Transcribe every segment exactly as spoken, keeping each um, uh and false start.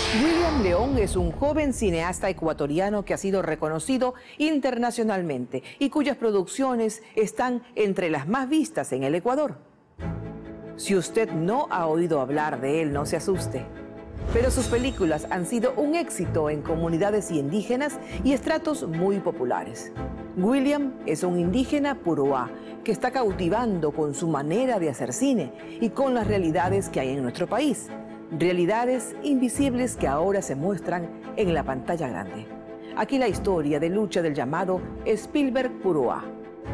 William León es un joven cineasta ecuatoriano que ha sido reconocido internacionalmente y cuyas producciones están entre las más vistas en el Ecuador. Si usted no ha oído hablar de él, no se asuste. Pero sus películas han sido un éxito en comunidades indígenas y estratos muy populares. William es un indígena puruá que está cautivando con su manera de hacer cine y con las realidades que hay en nuestro país. Realidades invisibles que ahora se muestran en la pantalla grande. Aquí la historia de lucha del llamado Spielberg Puruá.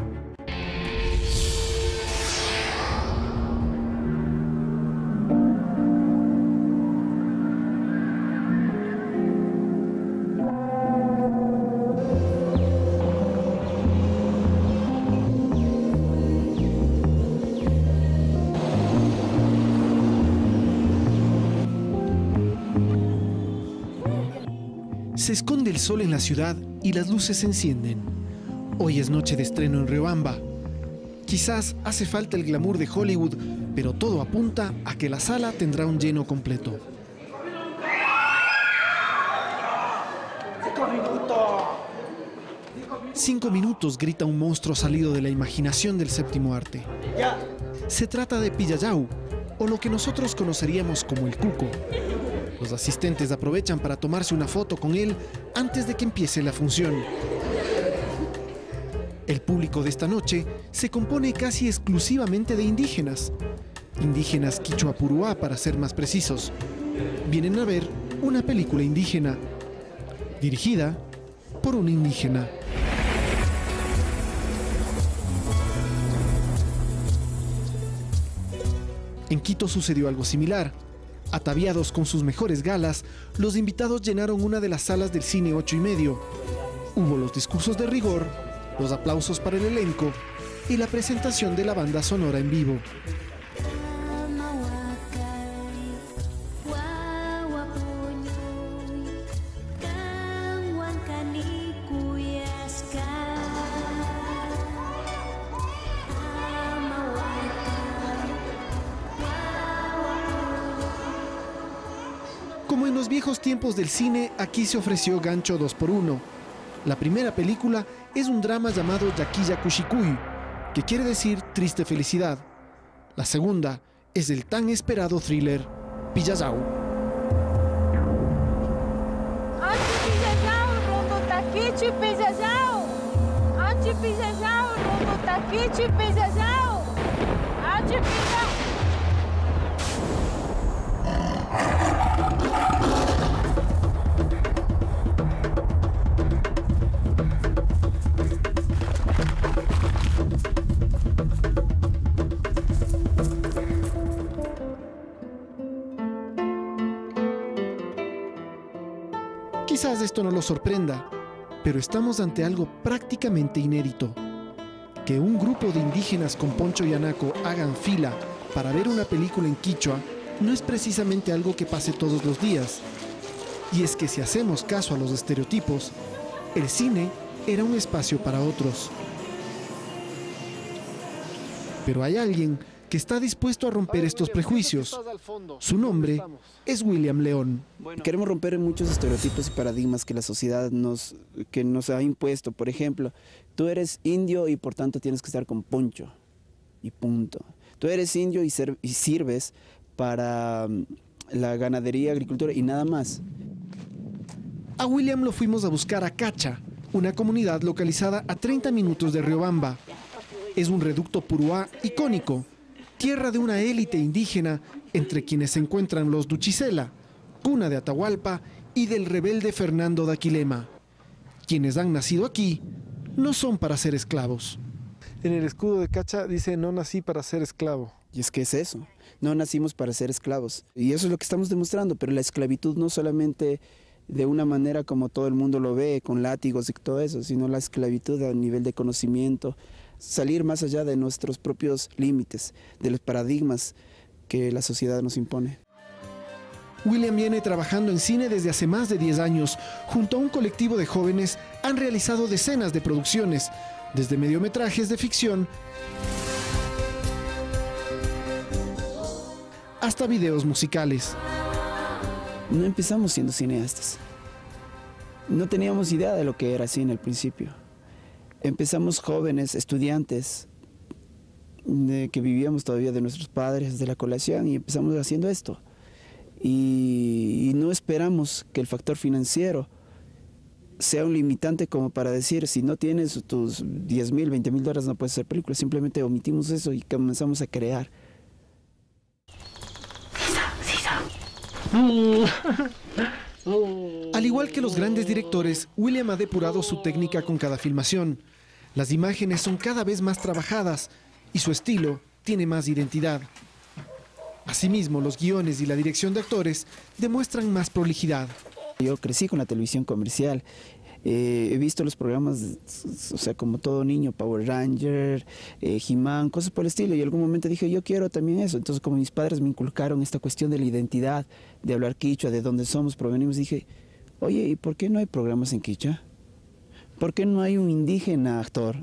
Se esconde el sol en la ciudad y las luces se encienden. Hoy es noche de estreno en Riobamba. Quizás hace falta el glamour de Hollywood, pero todo apunta a que la sala tendrá un lleno completo. Cinco minutos, grita un monstruo salido de la imaginación del séptimo arte. Se trata de Pillayau, o lo que nosotros conoceríamos como el cuco. Los asistentes aprovechan para tomarse una foto con él antes de que empiece la función. El público de esta noche se compone casi exclusivamente de indígenas. Indígenas quichua puruá, para ser más precisos. Vienen a ver una película indígena, dirigida por un indígena. En Quito sucedió algo similar. Ataviados con sus mejores galas, los invitados llenaron una de las salas del cine ocho y medio. Hubo los discursos de rigor, los aplausos para el elenco y la presentación de la banda sonora en vivo. Como en los viejos tiempos del cine, aquí se ofreció gancho dos por uno. La primera película es un drama llamado Yaquilla Cuchicuy, que quiere decir triste felicidad. La segunda es el tan esperado thriller Pillayau. Quizás esto no lo sorprenda, pero estamos ante algo prácticamente inédito. Que un grupo de indígenas con poncho y anaco hagan fila para ver una película en quichua no es precisamente algo que pase todos los días. Y es que si hacemos caso a los estereotipos, el cine era un espacio para otros. Pero hay alguien que está dispuesto a romper estos prejuicios. Su nombre es William León. Queremos romper muchos estereotipos y paradigmas que la sociedad nos, que nos ha impuesto. Por ejemplo, tú eres indio y por tanto tienes que estar con poncho y punto. Tú eres indio y, ser, y sirves para la ganadería, agricultura y nada más. A William lo fuimos a buscar a Cacha, una comunidad localizada a treinta minutos de Riobamba. Es un reducto puruá icónico, tierra de una élite indígena entre quienes se encuentran los Duchicela, cuna de Atahualpa y del rebelde Fernando de Aquilema. Quienes han nacido aquí no son para ser esclavos. En el escudo de Cacha dice: no nací para ser esclavo. Y es que es eso, no nacimos para ser esclavos. Y eso es lo que estamos demostrando, pero la esclavitud no solamente de una manera como todo el mundo lo ve, con látigos y todo eso, sino la esclavitud a nivel de conocimiento, salir más allá de nuestros propios límites, de los paradigmas que la sociedad nos impone. William viene trabajando en cine desde hace más de diez años. Junto a un colectivo de jóvenes han realizado decenas de producciones, desde mediometrajes de ficción hasta videos musicales. no empezamos siendo cineastas. No teníamos idea de lo que era cine al principio. Empezamos jóvenes, estudiantes, de que vivíamos todavía de nuestros padres, de la colación, y empezamos haciendo esto. Y, y no esperamos que el factor financiero sea un limitante como para decir, si no tienes tus diez mil, veinte mil dólares no puedes hacer películas. Simplemente omitimos eso y comenzamos a crear. Al igual que los grandes directores, William ha depurado su técnica con cada filmación. Las imágenes son cada vez más trabajadas y su estilo tiene más identidad. Asimismo, los guiones y la dirección de actores demuestran más prolijidad. Yo crecí con la televisión comercial. Eh, he visto los programas, o sea, como todo niño, Power Ranger, eh, He-Man, cosas por el estilo, y en algún momento dije, yo quiero también eso. Entonces, como mis padres me inculcaron esta cuestión de la identidad, de hablar quichua, de dónde somos, provenimos, dije, oye, ¿y por qué no hay programas en quichua? ¿Por qué no hay un indígena actor?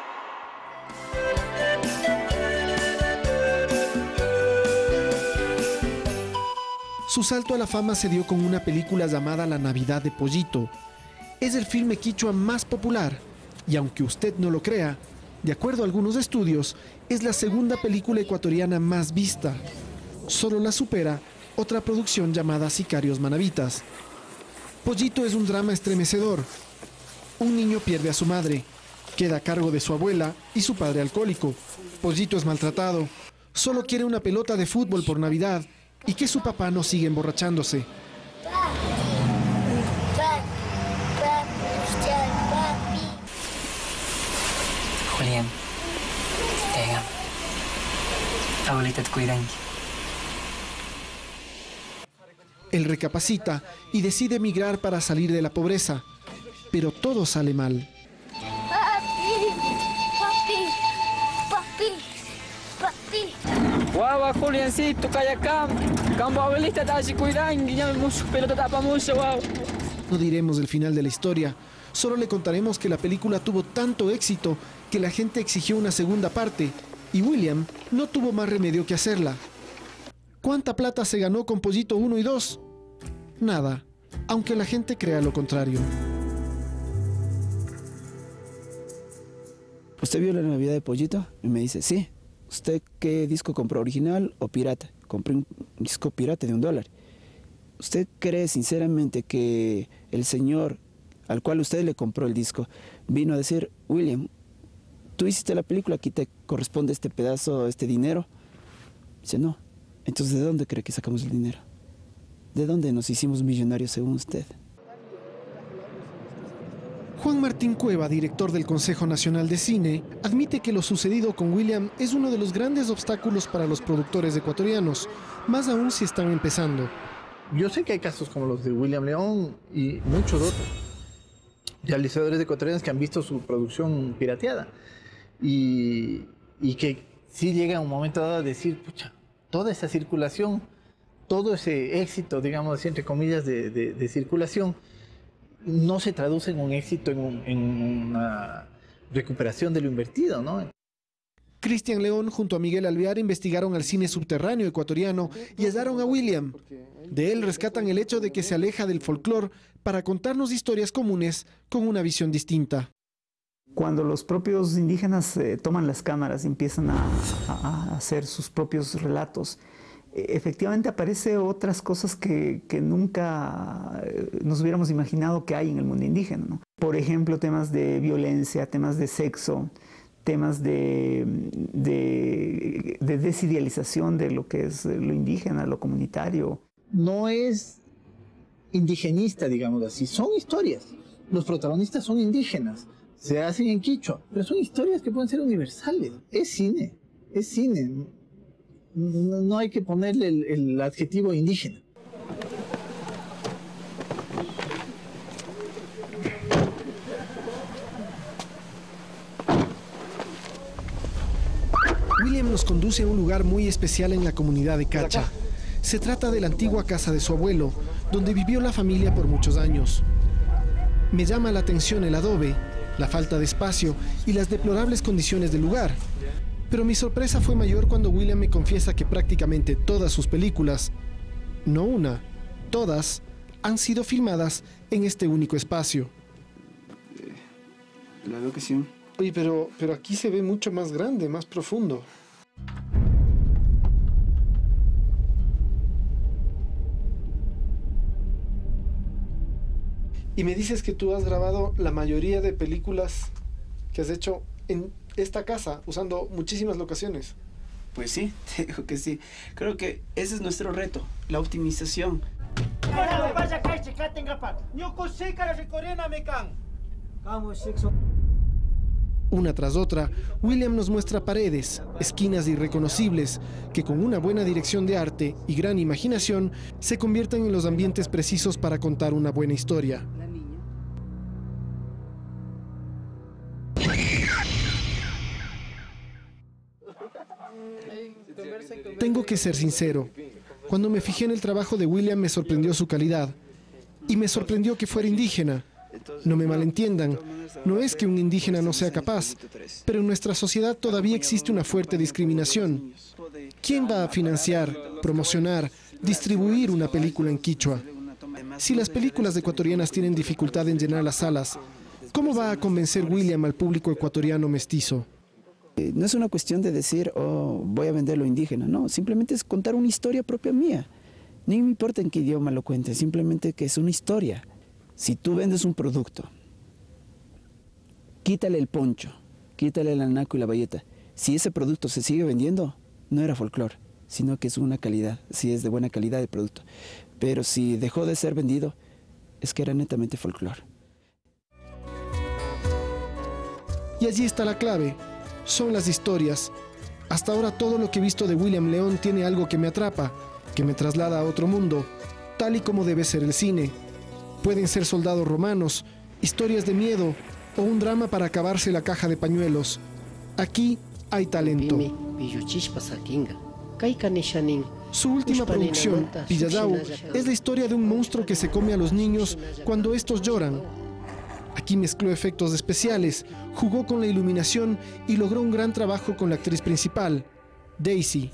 Su salto a la fama se dio con una película llamada La Navidad de Pollito. Es el filme quichua más popular y, aunque usted no lo crea, de acuerdo a algunos estudios, es la segunda película ecuatoriana más vista. Solo la supera otra producción llamada Sicarios Manavitas. Pollito es un drama estremecedor. Un niño pierde a su madre, queda a cargo de su abuela y su padre alcohólico. Pollito es maltratado, solo quiere una pelota de fútbol por Navidad y que su papá no siga emborrachándose. Julián, tega. Abuelita te cuidan. Él recapacita y decide emigrar para salir de la pobreza, pero todo sale mal. Papi, papi, papi. Guau, Juliancito, calla acá. Campo abuelita te hace cuidan y ya me pelota tapa mucho, guau. No diremos el final de la historia, solo le contaremos que la película tuvo tanto éxito que la gente exigió una segunda parte y William no tuvo más remedio que hacerla. ¿Cuánta plata se ganó con Pollito uno y dos? Nada, aunque la gente crea lo contrario. ¿Usted vio La Navidad de Pollito? Y me dice, sí. ¿Usted qué disco compró, original o pirata? Compré un disco pirata de un dólar. ¿Usted cree sinceramente que el señor al cual usted le compró el disco vino a decir, William, tú hiciste la película, aquí te corresponde este pedazo, este dinero? Dice, no. Entonces, ¿de dónde cree que sacamos el dinero? ¿De dónde nos hicimos millonarios según usted? Juan Martín Cueva, director del Consejo Nacional de Cine, admite que lo sucedido con William es uno de los grandes obstáculos para los productores ecuatorianos, más aún si están empezando. Yo sé que hay casos como los de William León y muchos otros realizadores ecuatorianos que han visto su producción pirateada y, y que sí llega un momento dado a decir, pucha, toda esa circulación, todo ese éxito, digamos así, entre comillas, de, de, de circulación, no se traduce en un éxito, en, un, en una recuperación de lo invertido, ¿no? Cristian León junto a Miguel Alvear investigaron al cine subterráneo ecuatoriano y hallaron a William. De él rescatan el hecho de que se aleja del folclore para contarnos historias comunes con una visión distinta. Cuando los propios indígenas eh, toman las cámaras y empiezan a, a, a hacer sus propios relatos, eh, efectivamente aparecen otras cosas que, que nunca nos hubiéramos imaginado que hay en el mundo indígena, ¿no? Por ejemplo, temas de violencia, temas de sexo, temas de, de, de desidealización de lo que es lo indígena, lo comunitario. No es indigenista, digamos así, son historias. Los protagonistas son indígenas, se hacen en quichua, pero son historias que pueden ser universales. Es cine, es cine. No, no hay que ponerle el, el adjetivo indígena. William nos conduce a un lugar muy especial en la comunidad de Cacha. Se trata de la antigua casa de su abuelo, donde vivió la familia por muchos años. Me llama la atención el adobe, la falta de espacio y las deplorables condiciones del lugar. Pero mi sorpresa fue mayor cuando William me confiesa que prácticamente todas sus películas, no una, todas han sido filmadas en este único espacio. La locación. Oye, pero, pero aquí se ve mucho más grande, más profundo. Y me dices que tú has grabado la mayoría de películas que has hecho en esta casa, usando muchísimas locaciones. Pues sí, te digo que sí. Creo que ese es nuestro reto, la optimización. Una tras otra, William nos muestra paredes, esquinas irreconocibles, que con una buena dirección de arte y gran imaginación se convierten en los ambientes precisos para contar una buena historia. Tengo que ser sincero, cuando me fijé en el trabajo de William me sorprendió su calidad y me sorprendió que fuera indígena. No me malentiendan, no es que un indígena no sea capaz, pero en nuestra sociedad todavía existe una fuerte discriminación. ¿Quién va a financiar, promocionar, distribuir una película en quichua? Si las películas ecuatorianas tienen dificultad en llenar las salas, ¿cómo va a convencer William al público ecuatoriano mestizo? No es una cuestión de decir, oh, voy a vender lo indígena, no, simplemente es contar una historia propia mía. Ni me importa en qué idioma lo cuente, simplemente que es una historia. Si tú vendes un producto, quítale el poncho, quítale el anaco y la bayeta. Si ese producto se sigue vendiendo, no era folclore, sino que es una calidad, si es de buena calidad el producto. Pero si dejó de ser vendido, es que era netamente folclore. Y allí está la clave, son las historias. Hasta ahora todo lo que he visto de William León tiene algo que me atrapa, que me traslada a otro mundo, tal y como debe ser el cine. Pueden ser soldados romanos, historias de miedo o un drama para acabarse la caja de pañuelos. Aquí hay talento. Su última producción, Pilladau, es la historia de un monstruo que se come a los niños cuando estos lloran. Aquí mezcló efectos especiales, jugó con la iluminación y logró un gran trabajo con la actriz principal, Daisy.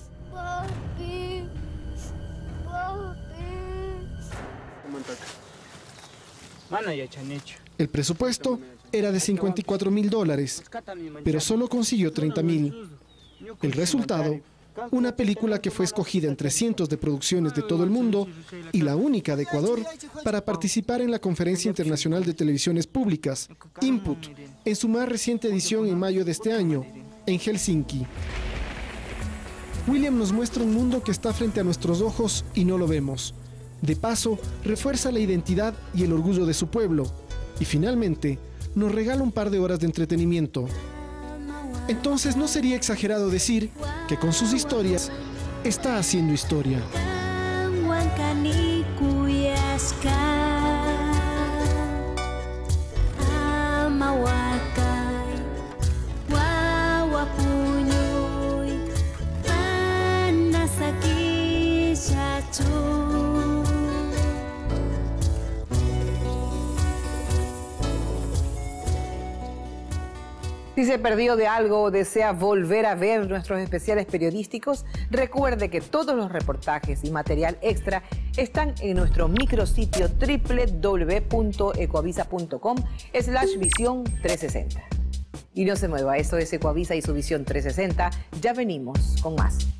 El presupuesto era de cincuenta y cuatro mil dólares, pero solo consiguió treinta mil. El resultado, una película que fue escogida entre cientos de producciones de todo el mundo y la única de Ecuador para participar en la Conferencia Internacional de Televisiones Públicas, Input, en su más reciente edición en mayo de este año, en Helsinki. William nos muestra un mundo que está frente a nuestros ojos y no lo vemos. De paso, refuerza la identidad y el orgullo de su pueblo. Y finalmente, nos regala un par de horas de entretenimiento. Entonces no sería exagerado decir que con sus historias está haciendo historia. Si se perdió de algo o desea volver a ver nuestros especiales periodísticos, recuerde que todos los reportajes y material extra están en nuestro micrositio doble u doble u doble u punto ecoavisa punto com slash visión trescientos sesenta. Y no se mueva, esto es Ecoavisa y su Visión trescientos sesenta. Ya venimos con más.